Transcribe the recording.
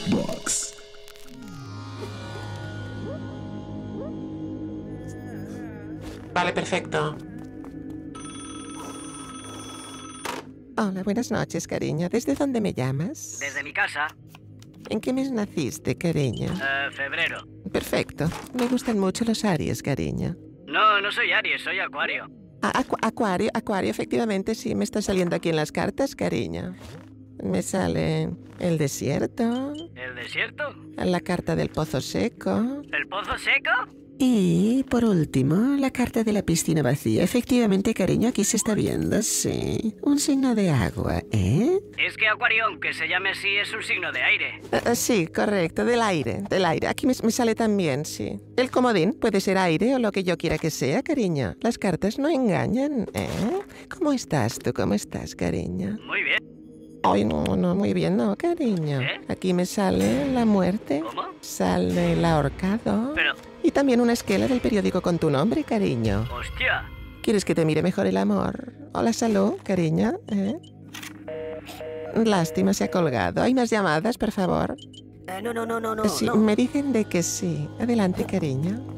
Box. Vale, perfecto. Hola, buenas noches, cariño. ¿Desde dónde me llamas? Desde mi casa. ¿En qué mes naciste, cariño? Febrero. Perfecto. Me gustan mucho los Aries, cariño. No, no soy Aries, soy Acuario. Acuario, efectivamente, sí, me está saliendo aquí en las cartas, cariño. Me sale el desierto, ¿El desierto? la carta del pozo seco ¿El pozo seco? y, por último, la carta de la piscina vacía. Efectivamente, cariño, aquí se está viendo, sí. Un signo de agua, ¿eh? Es que Acuario, aunque se llame así, es un signo de aire. Sí, correcto, del aire, del aire. Aquí me sale también, sí. El comodín puede ser aire o lo que yo quiera que sea, cariño. Las cartas no engañan, ¿eh? ¿Cómo estás tú? ¿Cómo estás, cariño? Muy bien. Ay, no, muy bien, no, cariño. ¿Eh? Aquí me sale la muerte. ¿Cómo? Sale el ahorcado. Pero, Y también una esquela del periódico con tu nombre, cariño. hostia. ¿Quieres que te mire mejor el amor? O la salud, cariño, ¿eh? Lástima, se ha colgado. ¿Hay más llamadas, por favor? No. Sí, me dicen de que sí. Adelante, cariño.